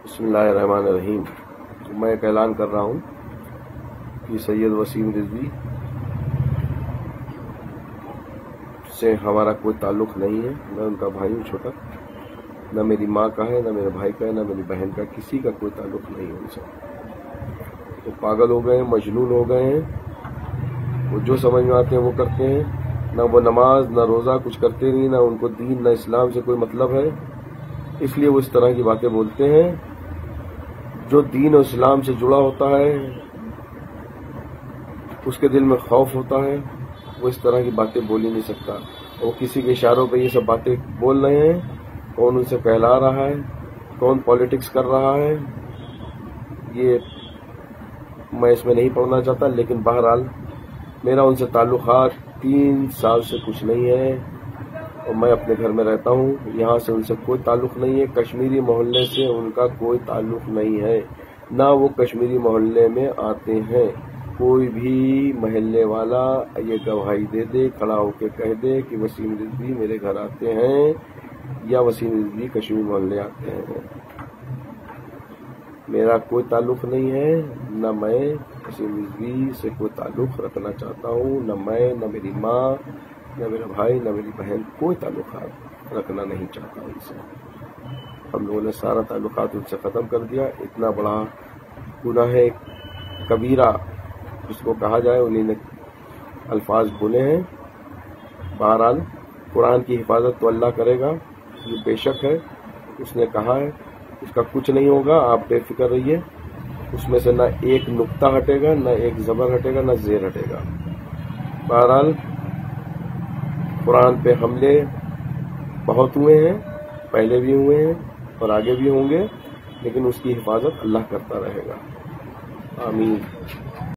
बिस्मिल्लाहिर्रहमानिर्रहीम। तो मैं एक ऐलान कर रहा हूँ कि सैयद वसीम रिजवी से हमारा कोई ताल्लुक़ नहीं है। मैं उनका भाई हूँ छोटा, न मेरी माँ का है, न मेरे भाई का है, न मेरी बहन का, किसी का कोई ताल्लुक़ नहीं है उनसे। वो पागल हो गए हैं, मजनून हो गए हैं। वो जो समझ में आते हैं वो करते हैं। न वो नमाज न रोज़ा कुछ करते नहीं, न उनको दीन न इस्लाम से कोई मतलब है, इसलिए वो इस तरह की बातें बोलते हैं। जो दीन और इस्लाम से जुड़ा होता है, उसके दिल में खौफ होता है, वो इस तरह की बातें बोल ही नहीं सकता। वो किसी के इशारों पे ये सब बातें बोल रहे हैं। कौन उनसे कहला रहा है, कौन पॉलिटिक्स कर रहा है, ये मैं इसमें नहीं पढ़ना चाहता। लेकिन बहरहाल मेरा उनसे ताल्लुकात 3 साल से कुछ नहीं है और मैं अपने घर में रहता हूँ। यहाँ से उनसे कोई ताल्लुक़ नहीं है। कश्मीरी मोहल्ले से उनका कोई ताल्लुक़ नहीं है, ना वो कश्मीरी मोहल्ले में आते हैं। कोई भी महल्ले वाला ये गवाही दे दे, खड़ा होकर कह दे कि वसीम रिजवी मेरे घर आते हैं या वसीम रिजवी कश्मीरी मोहल्ले आते हैं। मेरा कोई ताल्लुक़ नहीं है, न मैं वसीम रिजवी से कोई ताल्लुक़ रखना चाहता हूँ। न मैं, न मेरी माँ, न मेरा भाई, न मेरी बहन कोई ताल्लुकात रखना नहीं चाहता उनसे। हम लोगों ने सारा ताल्लुकात उनसे ख़त्म कर दिया। इतना बड़ा गुनाह है कबीरा जिसको कहा जाए, उन्हीं ने अल्फाज बोले हैं। बहरहाल कुरान की हिफाजत तो अल्लाह करेगा, ये बेशक है। उसने कहा है, उसका कुछ नहीं होगा, आप बेफिक्र रहिए। उसमें से न एक नुक्ता हटेगा, न एक ज़बर हटेगा, न ज़ेर हटेगा। बहरहाल कुरान पे हमले बहुत हुए हैं, पहले भी हुए हैं और आगे भी होंगे, लेकिन उसकी हिफाजत अल्लाह करता रहेगा। आमीन।